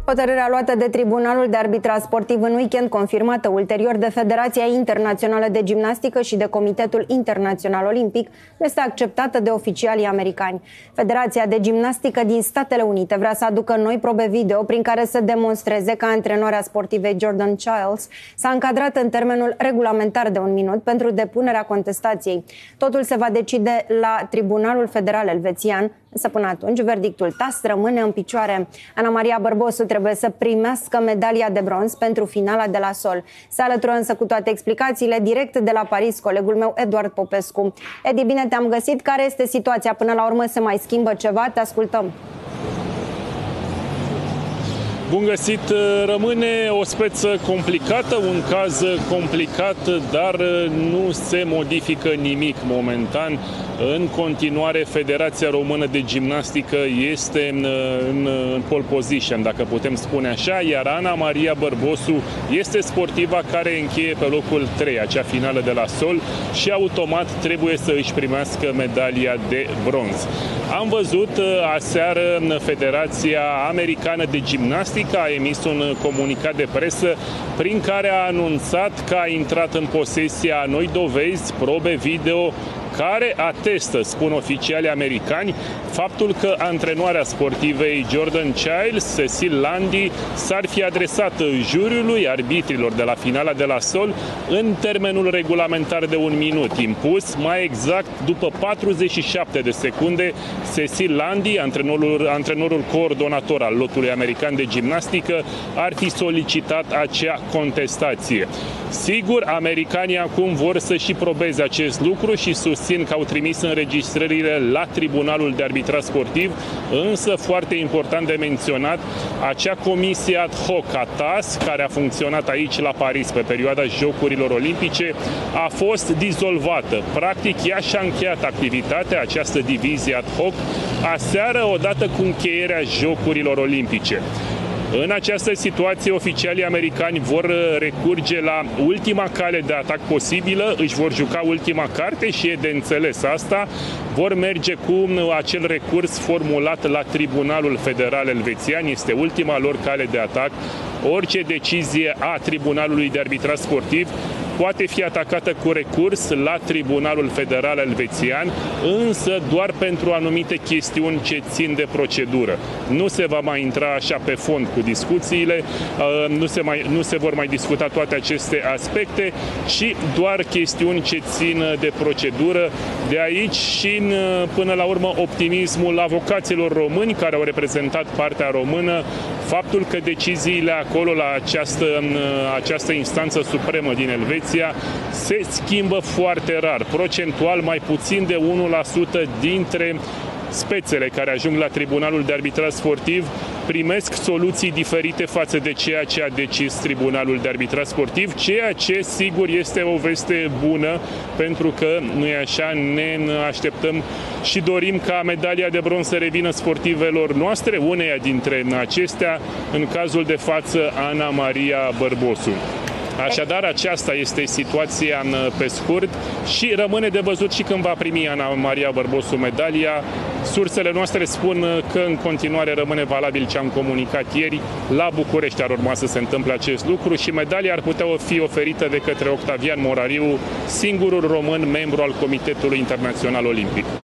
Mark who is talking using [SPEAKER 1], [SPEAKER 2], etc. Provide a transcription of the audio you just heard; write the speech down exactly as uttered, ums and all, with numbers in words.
[SPEAKER 1] Hotărârea luată de Tribunalul de Arbitraj Sportiv în weekend, confirmată ulterior de Federația Internațională de Gimnastică și de Comitetul Internațional Olimpic, este acceptată de oficialii americani. Federația de Gimnastică din Statele Unite vrea să aducă noi probe video prin care să demonstreze că antrenoarea sportivei Jordan Chiles s-a încadrat în termenul regulamentar de un minut pentru depunerea contestației. Totul se va decide la Tribunalul Federal Elvețian, însă până atunci verdictul T A S rămâne în picioare. Ana Maria Bărbosu trebuie să primească medalia de bronz pentru finala de la Sol. Se alătură însă cu toate explicațiile direct de la Paris colegul meu Eduard Popescu. Edi, bine te-am găsit. Care este situația? Până la urmă se mai schimbă ceva? Te ascultăm.
[SPEAKER 2] Bun găsit! Rămâne o speță complicată, un caz complicat, dar nu se modifică nimic momentan. În continuare, Federația Română de Gimnastică este în, în, în pole position, dacă putem spune așa, iar Ana Maria Bărbosu este sportiva care încheie pe locul trei, acea finală de la Sol, și automat trebuie să își primească medalia de bronz. Am văzut aseară Federația Americană de Gimnastică a emis un comunicat de presă prin care a anunțat că a intrat în posesia a noi dovezi, probe video, care atestă, spun oficialii americani, faptul că antrenoarea sportivei Jordan Chiles, Cecil Landy, s-ar fi adresat juriului, arbitrilor de la finala de la Sol, în termenul regulamentar de un minut impus. Mai exact, după patruzeci și șapte de secunde, Cecil Landy, antrenorul, antrenorul coordonator al lotului american de gimnastică, ar fi solicitat acea contestație. Sigur, americanii acum vor să și probeze acest lucru și susțin că au trimis înregistrările la Tribunalul de Arbitraj Sportiv, însă foarte important de menționat, acea comisie ad hoc a T A S, care a funcționat aici la Paris pe perioada Jocurilor Olimpice, a fost dizolvată. Practic, ea și-a încheiat activitatea, această divizie ad hoc, aseară, odată cu încheierea Jocurilor Olimpice. În această situație, oficialii americani vor recurge la ultima cale de atac posibilă, își vor juca ultima carte și e de înțeles asta, vor merge cu acel recurs formulat la Tribunalul Federal Elvețian, este ultima lor cale de atac. Orice decizie a Tribunalului de Arbitraj Sportiv poate fi atacată cu recurs la Tribunalul Federal Elvețian, însă doar pentru anumite chestiuni ce țin de procedură. Nu se va mai intra așa pe fond cu discuțiile, nu se, mai, nu se vor mai discuta toate aceste aspecte, ci doar chestiuni ce țin de procedură. De aici și până la urmă optimismul avocaților români care au reprezentat partea română, faptul că deciziile acolo la această, această instanță supremă din Elveția se schimbă foarte rar, procentual mai puțin de unu la sută dintre spețele care ajung la Tribunalul de Arbitraj Sportiv primesc soluții diferite față de ceea ce a decis Tribunalul de Arbitraj Sportiv, ceea ce sigur este o veste bună, pentru că, nu e așa, ne așteptăm și dorim ca medalia de bronz să revină sportivelor noastre, uneia dintre acestea, în cazul de față, Ana Maria Bărbosu. Așadar, aceasta este situația pe scurt și rămâne de văzut și când va primi Ana Maria Bărbosu medalia. Sursele noastre spun că în continuare rămâne valabil ce am comunicat ieri. La București ar urma să se întâmple acest lucru și medalia ar putea fi oferită de către Octavian Morariu, singurul român membru al Comitetului Internațional Olimpic.